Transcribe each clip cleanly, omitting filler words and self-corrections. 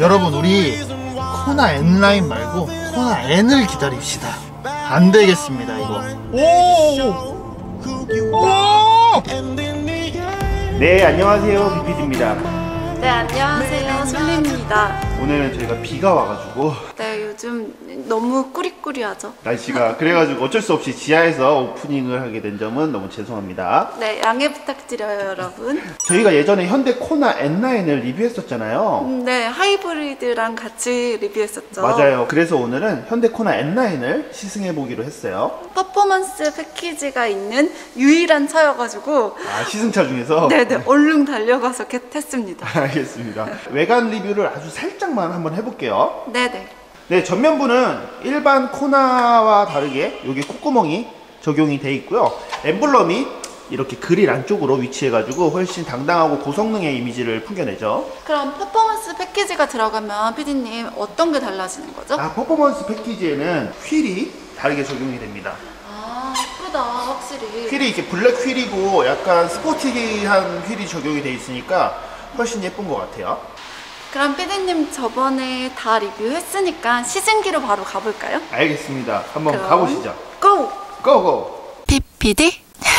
여러분, 우리 코나 N라인 말고 코나 N을 기다립시다. 안 되겠습니다 이거. 오! 네, 안녕하세요, 비피디입니다. 네, 안녕하세요, 솔리입니다. 오늘은 저희가 비가 와가지고 네, 요즘 너무 꾸리꾸리하죠. 날씨가 그래가지고 어쩔 수 없이 지하에서 오프닝을 하게 된 점은 너무 죄송합니다. 네, 양해 부탁드려요, 여러분. 저희가 예전에 현대 코나 N9을 리뷰했었잖아요. 네, 하이브리드랑 같이 리뷰했었죠. 맞아요. 그래서 오늘은 현대 코나 N9을 시승해보기로 했어요. 퍼포먼스 패키지가 있는 유일한 차여가지고 시승차 중에서? 네네, 얼른 달려가서 겟했습니다. 알겠습니다. 외관 리뷰를 아주 살짝만 한번 해볼게요. 네네. 네, 전면부는 일반 코나와 다르게 여기 콧구멍이 적용이 돼 있고요. 엠블럼이 이렇게 그릴 안쪽으로 위치해가지고 훨씬 당당하고 고성능의 이미지를 풍겨내죠. 그럼 퍼포먼스 패키지가 들어가면 피디님 어떤 게 달라지는 거죠? 퍼포먼스 패키지에는 휠이 다르게 적용이 됩니다. 예쁘다, 확실히. 휠이 이렇게 블랙 휠이고 약간 스포티한 휠이 적용이 돼 있으니까 훨씬 예쁜 것 같아요. 그럼 피디님 저번에 다 리뷰했으니까 시승기로 바로 가볼까요? 알겠습니다. 한번 가보시죠. 고! 고고! PPD?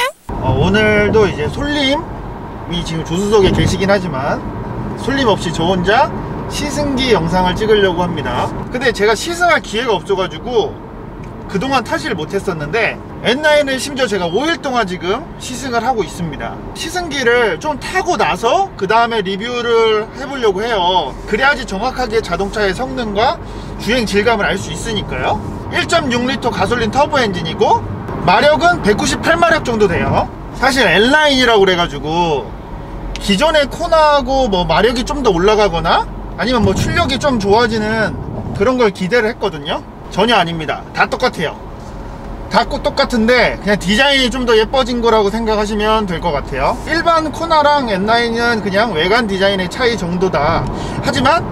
오늘도 이제 솔림이 지금 조수석에 계시긴 하지만 솔림 없이 저 혼자 시승기 영상을 찍으려고 합니다. 근데 제가 시승할 기회가 없어가지고 그동안 타지를 못했었는데 N9을 심지어 제가 5일 동안 지금 시승을 하고 있습니다. 시승기를 좀 타고 나서 그 다음에 리뷰를 해보려고 해요. 그래야지 정확하게 자동차의 성능과 주행 질감을 알 수 있으니까요. 1.6L 가솔린 터보 엔진이고 마력은 198마력 정도 돼요. 사실 N라인이라고 그래가지고 기존의 코나하고 뭐 마력이 좀 더 올라가거나 아니면 뭐 출력이 좀 좋아지는 그런 걸 기대를 했거든요. 전혀 아닙니다. 다 똑같아요. 다 똑같은데 그냥 디자인이 좀 더 예뻐진 거라고 생각하시면 될 것 같아요. 일반 코나랑 N라인은 그냥 외관 디자인의 차이 정도다. 하지만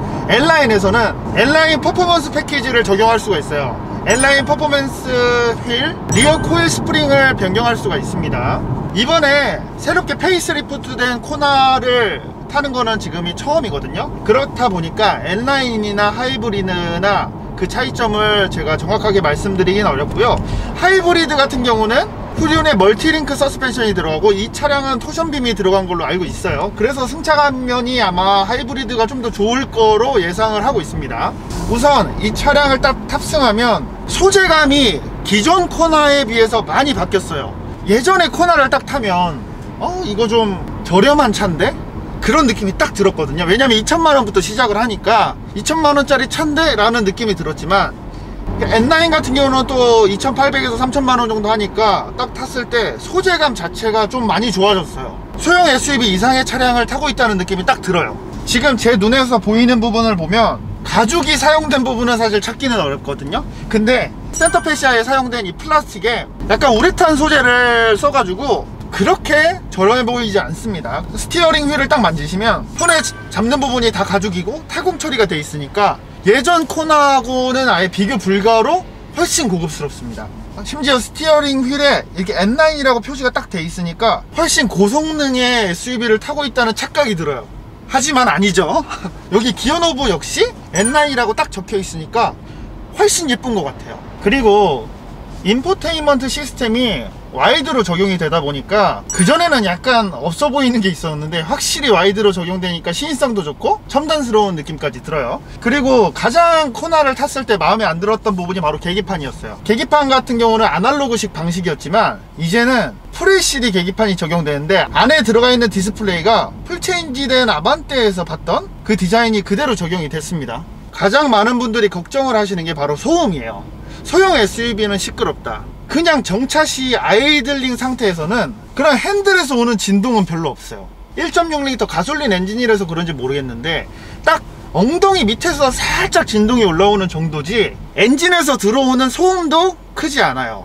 N라인에서는 N라인 퍼포먼스 패키지를 적용할 수가 있어요. N라인 퍼포먼스 휠, 리어 코일 스프링을 변경할 수가 있습니다. 이번에 새롭게 페이스리프트 된 코나를 타는 거는 지금이 처음이거든요. 그렇다 보니까 N라인이나 하이브리드나 그 차이점을 제가 정확하게 말씀드리긴 어렵고요. 하이브리드 같은 경우는 후륜에 멀티링크 서스펜션이 들어가고 이 차량은 토션빔이 들어간 걸로 알고 있어요. 그래서 승차감면이 아마 하이브리드가 좀 더 좋을 거로 예상을 하고 있습니다. 우선 이 차량을 딱 탑승하면 소재감이 기존 코나에 비해서 많이 바뀌었어요. 예전에 코나를 딱 타면 이거 좀 저렴한 차인데? 그런 느낌이 딱 들었거든요. 왜냐면 2천만원부터 시작을 하니까 2천만원짜리 차인데? 라는 느낌이 들었지만 N9 같은 경우는 또 2,800에서 3천만원 정도 하니까 딱 탔을 때 소재감 자체가 좀 많이 좋아졌어요. 소형 SUV 이상의 차량을 타고 있다는 느낌이 딱 들어요. 지금 제 눈에서 보이는 부분을 보면 가죽이 사용된 부분은 사실 찾기는 어렵거든요. 근데 센터 패시아에 사용된 이 플라스틱에 약간 우레탄 소재를 써가지고 그렇게 저렴해 보이지 않습니다. 스티어링 휠을 딱 만지시면 손에 잡는 부분이 다 가죽이고 타공 처리가 돼 있으니까 예전 코나하고는 아예 비교 불가로 훨씬 고급스럽습니다. 심지어 스티어링 휠에 이렇게 N9이라고 표시가 딱 돼 있으니까 훨씬 고성능의 SUV를 타고 있다는 착각이 들어요. 하지만 아니죠. 여기 기어노브 역시 N9이라고 딱 적혀 있으니까 훨씬 예쁜 것 같아요. 그리고 인포테인먼트 시스템이 와이드로 적용이 되다 보니까 그전에는 약간 없어 보이는 게 있었는데 확실히 와이드로 적용되니까 시인성도 좋고 첨단스러운 느낌까지 들어요. 그리고 가장 코나를 탔을 때 마음에 안 들었던 부분이 바로 계기판이었어요. 계기판 같은 경우는 아날로그식 방식이었지만 이제는 FHD 계기판이 적용되는데 안에 들어가 있는 디스플레이가 풀체인지된 아반떼에서 봤던 그 디자인이 그대로 적용이 됐습니다. 가장 많은 분들이 걱정을 하시는 게 바로 소음이에요. 소형 SUV는 시끄럽다. 그냥 정차시 아이들링 상태에서는 그런 핸들에서 오는 진동은 별로 없어요. 1.6L 가솔린 엔진이라서 그런지 모르겠는데 딱 엉덩이 밑에서 살짝 진동이 올라오는 정도지 엔진에서 들어오는 소음도 크지 않아요.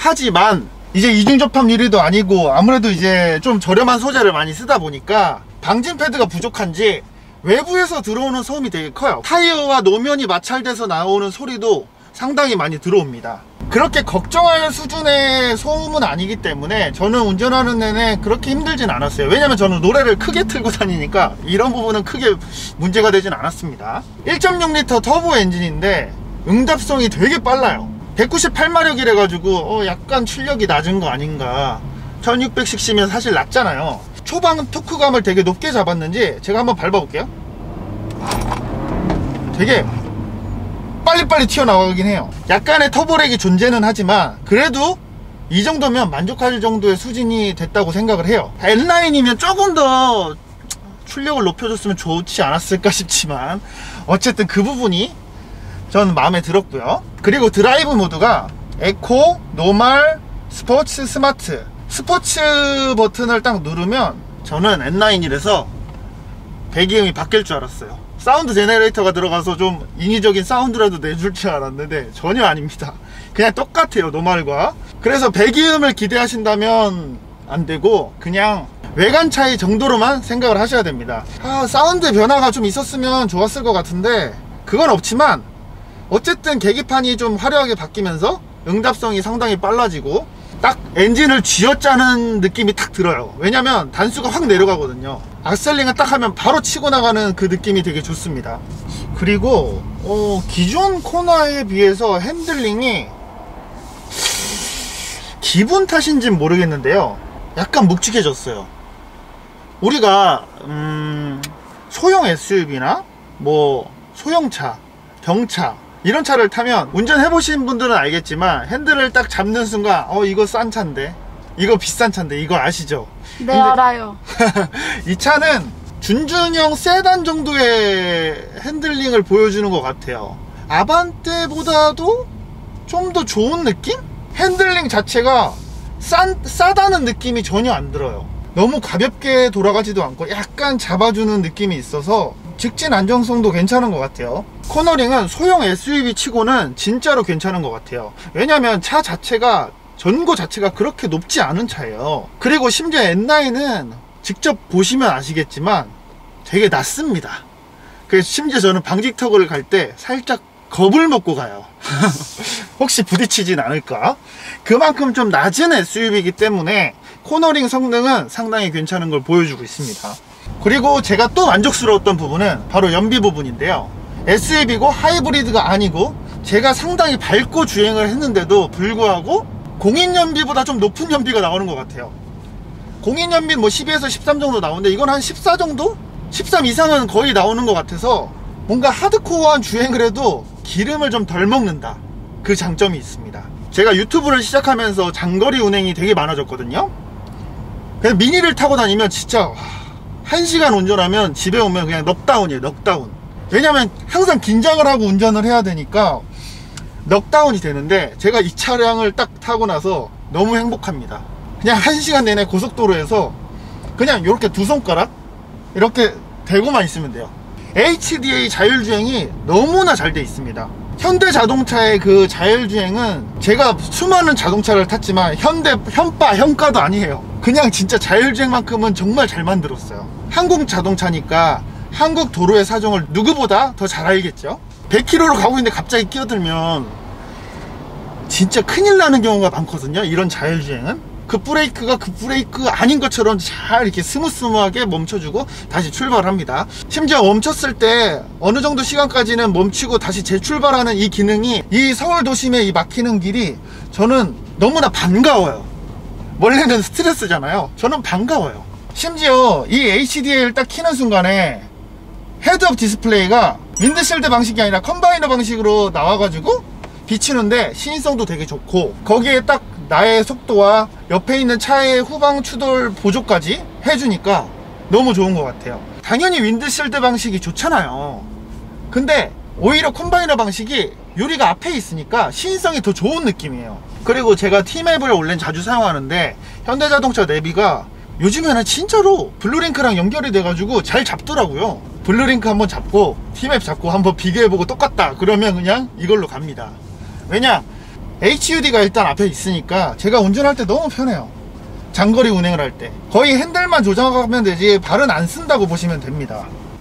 하지만 이제 이중접합 유리도 아니고 아무래도 이제 좀 저렴한 소재를 많이 쓰다 보니까 방진 패드가 부족한지 외부에서 들어오는 소음이 되게 커요. 타이어와 노면이 마찰돼서 나오는 소리도 상당히 많이 들어옵니다. 그렇게 걱정할 수준의 소음은 아니기 때문에 저는 운전하는 내내 그렇게 힘들진 않았어요. 왜냐면 저는 노래를 크게 틀고 다니니까 이런 부분은 크게 문제가 되진 않았습니다. 1.6L 터보 엔진인데 응답성이 되게 빨라요. 198마력이래 가지고 약간 출력이 낮은 거 아닌가. 1600cc면 사실 낮잖아요. 초반 토크감을 되게 높게 잡았는지 제가 한번 밟아볼게요. 되게 빨리빨리 튀어나가긴 해요. 약간의 터보렉이 존재는 하지만 그래도 이 정도면 만족할 정도의 수준이 됐다고 생각을 해요. N9이면 조금 더 출력을 높여줬으면 좋지 않았을까 싶지만 어쨌든 그 부분이 전 마음에 들었고요. 그리고 드라이브 모드가 에코, 노멀, 스포츠, 스마트. 스포츠 버튼을 딱 누르면 저는 N9이라서 배기음이 바뀔 줄 알았어요. 사운드 제너레이터가 들어가서 좀 인위적인 사운드라도 내줄 줄 알았는데 전혀 아닙니다. 그냥 똑같아요, 노멀과. 그래서 배기음을 기대하신다면 안 되고 그냥 외관 차이 정도로만 생각을 하셔야 됩니다. 사운드 변화가 좀 있었으면 좋았을 것 같은데 그건 없지만 어쨌든 계기판이 좀 화려하게 바뀌면서 응답성이 상당히 빨라지고 딱 엔진을 쥐어짜는 느낌이 탁 들어요. 왜냐면 단수가 확 내려가거든요. 악셀링을 딱 하면 바로 치고 나가는 그 느낌이 되게 좋습니다. 그리고 기존 코나에 비해서 핸들링이 기분 탓인지는 모르겠는데요, 약간 묵직해졌어요. 우리가 소형 SUV나 뭐 소형차, 경차 이런 차를 타면 운전해보신 분들은 알겠지만 핸들을 딱 잡는 순간 이거 싼 차인데, 이거 비싼 차인데, 이거 아시죠? 네, 알아요. 이 차는 준준형 세단 정도의 핸들링을 보여주는 것 같아요. 아반떼보다도 좀 더 좋은 느낌? 핸들링 자체가 싸다는 느낌이 전혀 안 들어요. 너무 가볍게 돌아가지도 않고 약간 잡아주는 느낌이 있어서 직진 안정성도 괜찮은 것 같아요. 코너링은 소형 SUV 치고는 진짜로 괜찮은 것 같아요. 왜냐면 차 자체가, 전고 자체가 그렇게 높지 않은 차예요. 그리고 심지어 N9은 직접 보시면 아시겠지만 되게 낮습니다. 그래서 심지어 저는 방직턱을 갈 때 살짝 겁을 먹고 가요. 혹시 부딪히진 않을까? 그만큼 좀 낮은 SUV이기 때문에 코너링 성능은 상당히 괜찮은 걸 보여주고 있습니다. 그리고 제가 또 만족스러웠던 부분은 바로 연비 부분인데요. SUV고 하이브리드가 아니고 제가 상당히 밝고 주행을 했는데도 불구하고 공인 연비보다 좀 높은 연비가 나오는 것 같아요. 공인 연비 뭐 12에서 13 정도 나오는데 이건 한 14 정도? 13 이상은 거의 나오는 것 같아서 뭔가 하드코어한 주행을 해도 기름을 좀 덜 먹는다, 그 장점이 있습니다. 제가 유튜브를 시작하면서 장거리 운행이 되게 많아졌거든요. 그냥 미니를 타고 다니면 진짜 1시간 운전하면 집에 오면 그냥 넉다운이에요, 넉다운. 왜냐면 항상 긴장을 하고 운전을 해야 되니까 넉다운이 되는데 제가 이 차량을 딱 타고 나서 너무 행복합니다. 그냥 1시간 내내 고속도로에서 그냥 이렇게 두 손가락 이렇게 대고만 있으면 돼요. HDA 자율주행이 너무나 잘 돼 있습니다. 현대자동차의 그 자율주행은 제가 수많은 자동차를 탔지만 현가도 아니에요. 그냥 진짜 자율주행만큼은 정말 잘 만들었어요. 한국 자동차니까 한국 도로의 사정을 누구보다 더 잘 알겠죠. 100km로 가고 있는데 갑자기 끼어들면 진짜 큰일 나는 경우가 많거든요, 이런 자율주행은. 급브레이크가 급브레이크 아닌 것처럼 잘 이렇게 스무스무하게 멈춰주고 다시 출발합니다. 심지어 멈췄을 때 어느 정도 시간까지는 멈추고 다시 재출발하는 이 기능이, 이 서울 도심의 이 막히는 길이 저는 너무나 반가워요. 원래는 스트레스잖아요. 저는 반가워요. 심지어 이 HDA를 딱 키는 순간에 헤드업 디스플레이가 윈드실드 방식이 아니라 컴바이너 방식으로 나와가지고 비치는데 시인성도 되게 좋고, 거기에 딱 나의 속도와 옆에 있는 차의 후방 추돌 보조까지 해주니까 너무 좋은 것 같아요. 당연히 윈드실드 방식이 좋잖아요. 근데 오히려 컴바이너 방식이 유리가 앞에 있으니까 시인성이 더 좋은 느낌이에요. 그리고 제가 T맵을 원래 자주 사용하는데 현대자동차 내비가 요즘에는 진짜로 블루링크랑 연결이 돼가지고 잘 잡더라고요. 블루링크 한번 잡고 T맵 잡고 한번 비교해보고 똑같다 그러면 그냥 이걸로 갑니다. 왜냐? HUD가 일단 앞에 있으니까 제가 운전할 때 너무 편해요. 장거리 운행을 할 때 거의 핸들만 조정하면 되지 발은 안 쓴다고 보시면 됩니다.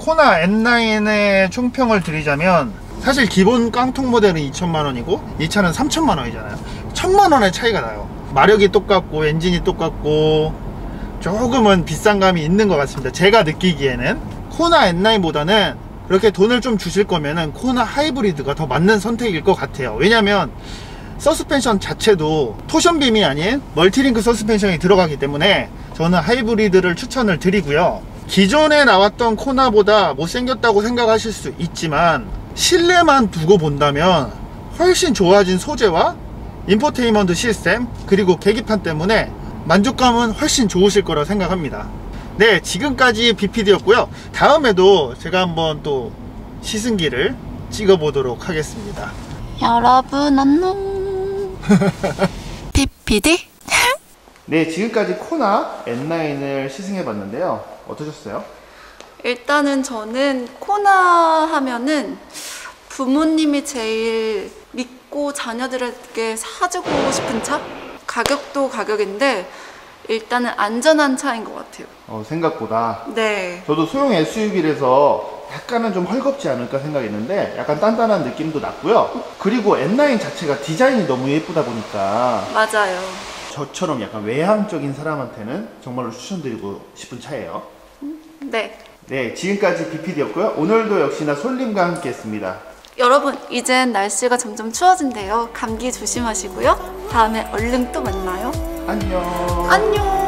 코나 N9의 총평을 드리자면 사실 기본 깡통 모델은 2,000만원이고 이 차는 3,000만원이잖아요. 1,000만원의 차이가 나요. 마력이 똑같고 엔진이 똑같고 조금은 비싼 감이 있는 것 같습니다. 제가 느끼기에는 코나 N9보다는 그렇게 돈을 좀 주실 거면은 코나 하이브리드가 더 맞는 선택일 것 같아요. 왜냐면 서스펜션 자체도 토션빔이 아닌 멀티링크 서스펜션이 들어가기 때문에 저는 하이브리드를 추천을 드리고요. 기존에 나왔던 코나보다 못생겼다고 생각하실 수 있지만 실내만 두고 본다면 훨씬 좋아진 소재와 인포테인먼트 시스템 그리고 계기판 때문에 만족감은 훨씬 좋으실 거라 생각합니다. 네, 지금까지 BPD였고요. 다음에도 제가 한번 또 시승기를 찍어보도록 하겠습니다. 여러분 안녕. BPD? 네, 지금까지 코나 N9을 시승해 봤는데요. 어떠셨어요? 일단은 저는 코나 하면은 부모님이 제일 믿고 자녀들에게 사주고 싶은 차? 가격도 가격인데 일단은 안전한 차인 것 같아요. 생각보다. 네. 저도 소형 SUV라서 약간은 좀 헐겁지 않을까 생각했는데 약간 단단한 느낌도 났고요. 그리고 N9 자체가 디자인이 너무 예쁘다 보니까 맞아요. 저처럼 약간 외향적인 사람한테는 정말로 추천드리고 싶은 차예요. 네. 네, 지금까지 BPD였고요. 오늘도 역시나 솔님과 함께 했습니다. 여러분, 이젠 날씨가 점점 추워진대요. 감기 조심하시고요. 다음에 얼른 또 만나요. 안녕. 안녕.